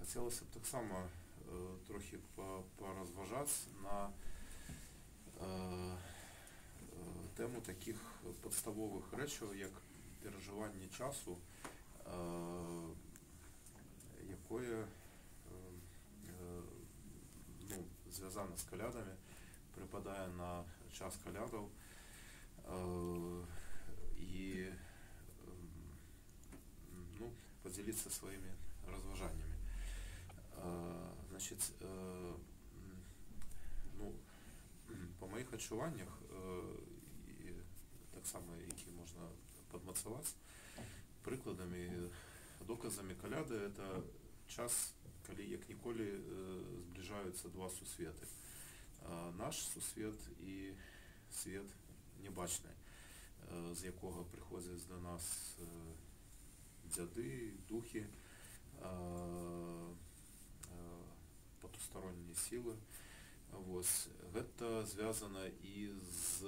Хацелася б таксама трохі паразважаць на тэму такіх падставовых рэчаў, як перажыванне часу, якое звязана з калядамі, прыпадае на час калядаў і падзяліцца сваімі разважаннямі. Значыць, па маіх адчуваннях, і таксама які можна падмацаваць прыкладамі, доказамі каляды, это час, калі як ніколі збліжаюцца два сусветы. Наш сусвет і свет небачны, з якога прыходзяць да нас дзяды, духі, потустороннія сілы. Гэта звязана і з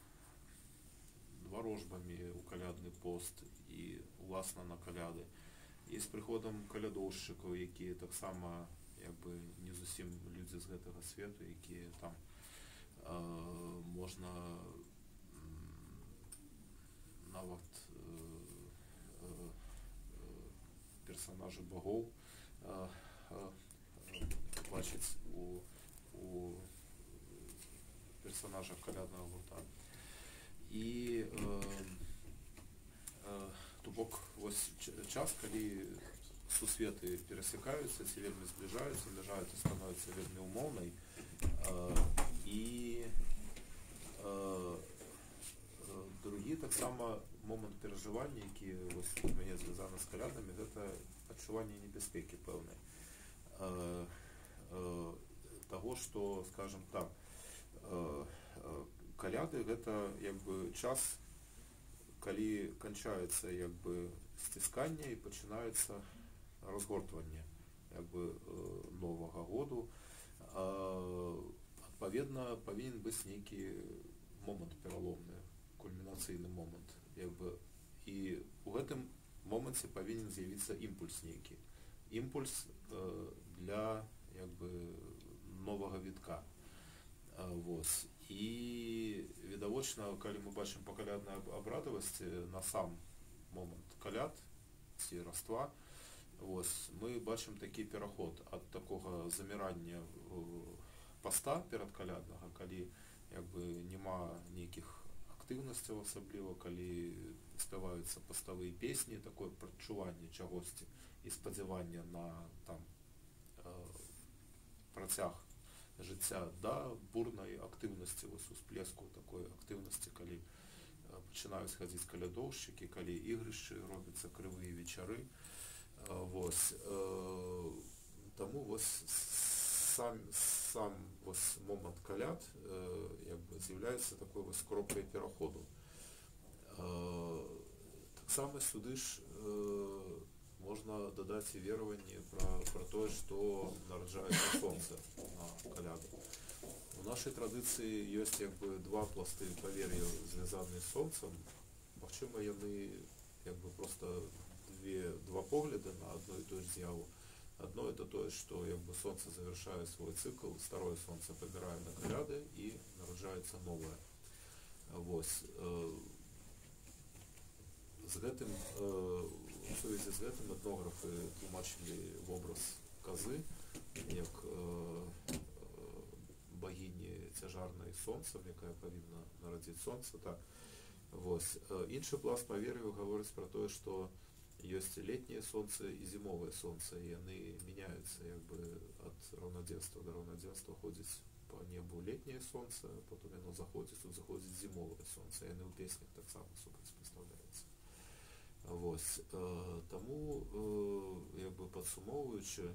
варожбамі ў калядны пост і уласна на каляды, і з прыходам калядоўшчыкаў, якія таксама не зусім людзі з гэтага свету, якія там можна нават персонажы богоў бачыць у персонажах каляднага гурта. І то бок час, калі сусветы перасякаюцца, ці вельмі збліжаюцца, становіцца вельмі умоўнай, і другі таксама момант перажывання, які у мяне звязаны з калядамі, гэта адчуванне небяспекі пэўнай, таго, што, скажем так, каляды гэта час, калі канчаецца сцісканне і пачынаецца разгортванне новага году. Адпаведна, павінен быць нейкі момант пераломны, кульмінацыйны момант, і ў гэтым моманце павінен з'явіцца імпульс нейкі, імпульс для новага вітка. І відавочна, калі мы бачым па каляднай абрадавасці на сам момант каляд ці раства, мы бачым такі пераход ад такога замірання паста перадкаляднага, калі няма нейкіх актыўнасцяў асабліва, калі спяваюцца паставыя песні, такое прадчуванне чагосьці і спадзяванне на працяг жыцця да бурнай актыўнасці, усплеску такой актыўнасці, калі пачынаюць хадзіць калядоўшчыкі, калі ігрышчы робяцца, крывыя вечары. Таму сам момант каляд з'яўляецца такой кропкай пераходу. Таксама сюды ж можна дадаць і вераванне пра тое, што нараджаецца сонца на каляду. У нашай традыцыі ёсць два пласты павер'яў, звязаныя з сонцам. Магчыма, яны проста два погляды на адну і тую ж з'яву. Одно это тое, што сонца завяршае свой цыкл, старое сонца памірае на каляды і нараджаецца новае. У сувязі з гэтым этнографы тлумачылі вобраз казы як багіні цяжарнай сонцам, якая павінна нарадзіць сонца. Іншы пласт павер'яў гаворыць пра тое, што ёсць летняе сонца і зімовае сонца, і яны мяняюцца ад раўнадзенства да раўнадзенства. Ходзіць па небу летняе сонца, потым яно заходзіць, тут заходзіць зімовае сонца, яны ў песнях таксама супрацьпастаўляюцца. Таму, падсумоўваючы,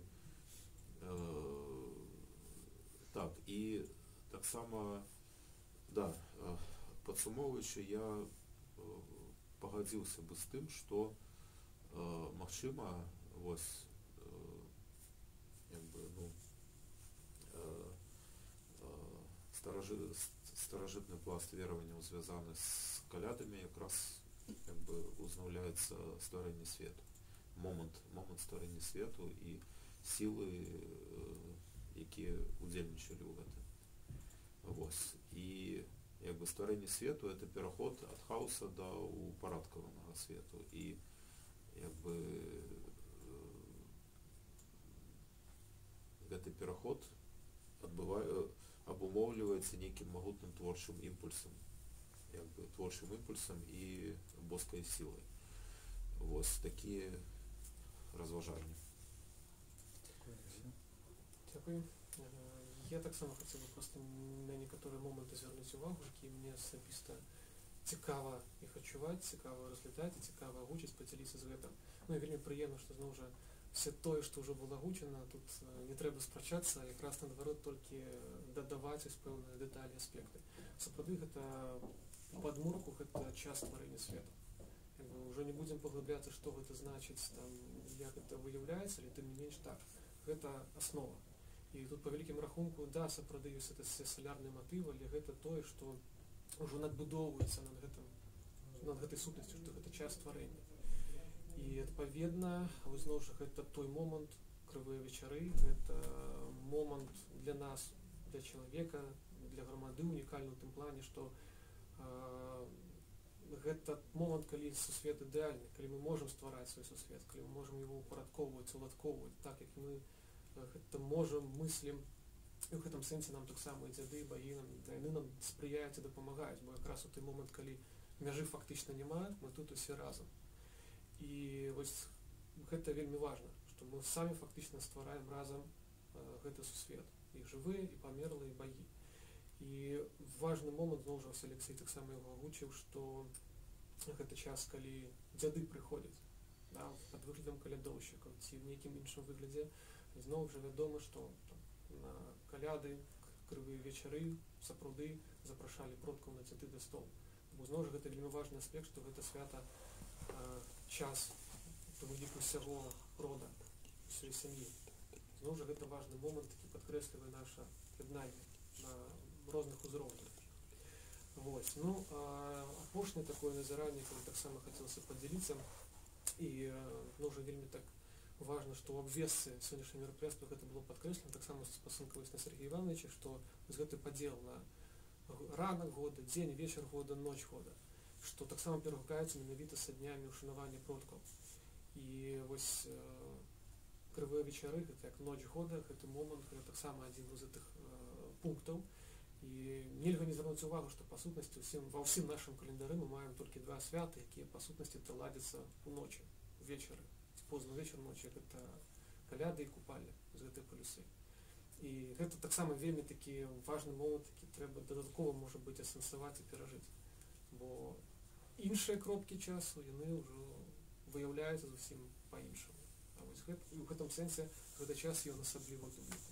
і таксама, падсумоўваючы, я пагадзіўся бы з тым, што магчыма, старажытны пласт вераванняў, звязаны з калядамі, якраз узнаўляецца стварэнне свету, момант стварэння свету і сілы, якія удзельнічалі ў гэтым. Вось. І як бы стварэнне свету — это пераход ад хаоса да упарадкаванага свету. І як бы гэты пераход абумоўліваецца нейкім магутным творчым імпульсам, як бы творчым імпульсам і боскай сілай. Вось такія разважанні. Дякую. Я так само хотів би просто на некоторі моменти звернути увагу, які мені особисто цікаво їх відчувати, цікаво розглядати, цікаво гучить, поділитися з гэтым. Ну і вельми приємно, що знову ж все те, що вже було гучено, тут не треба сперечатися, якраз наоборот тільки додавати певні деталі, аспекти. Сапраўды гэта падмурку, гэта час стварэння свету. Уже не будем поглубляться, что это значит, там, як это выявляется, але тым не менш так. Гэта основа. І тут по великім рахунку, да, сапраўды ёсць это солярны матыў, але гэта тое, што ўжо надбудоўваецца над гэтай сутнасцю, што гэта час стварэння. І адпаведна, вось зноў жа гэта той момант, крывыя вечары, гэта момант для нас, для чалавека, для грамады унікальны ў тым плане, што гэта момант, калі сусвет ідэальны, калі мы можам ствараць свой сусвет, калі мы можам его упарадкоўваць, уладкоўваць так, як мы гэта можам, мыслім. І ў гэтым сэнсе нам таксама і дзяды, багі, яны нам спрыяюць і дапамагаюць, бо якраз у той момант, калі мяжы фактычна няма, мы тут усе разам. І вось гэта вельмі важна, што мы самі фактычна ствараем разам гэты сусвет. І жывыя, і памерлыя, і багі. І важны момант, зноў жа, Алексей таксама яго агучыў, што гэта час, калі дзяды прыходзяць, да, пад выглядам калядоўшчыкаў ці ў нейкім іншым выглядзе. Зноў жа вядома, што на каляды, крывыя вечары сапраўды запрашалі продкаў на дзяды да стол. Бо зноў жа гэта вельмі важны аспект, што гэта свята час у выніку ўсяго рода, усёй сям'і. Зноў жа гэта важны момант, які падкрэслівае наша яднанне на розных узроўнях. Вось. Ну, апошняе такое назіранне, калі таксама хацелася падзяліцца, і ўжо вельмі так важна, што ў абвесцы сённяшняга мерапрыемства гэта было падкрэслена, таксама спасылкаваць на Сергея Івановича, што гэты падзел на ранак года, дзень, вечар года, ноч года, што таксама перагукаецца менавіта са днямі ушанавання продкаў. І вось крывыя вечары, гэта як ноч года, гэты момант, гэта таксама адзін з гэтых пунктаў. І нельга не звярнуць увагу, што па сутнасці ва ўсім нашым календары мы маем толькі два святы, якія па сутнасці ладзяцца ўночы, вечары, позна вечар ночі, гэта каляды і купальня з гэтай палюсы. І гэта таксама вельмі такі важны момант, які трэба дадаткова, можа быць, асэнсаваць і перажыць. Бо іншыя кропкі часу, яны ўжо выяўляюцца зусім па-іншаму. А вось у гэтым сэнсе гэты час ён асабліва люблю.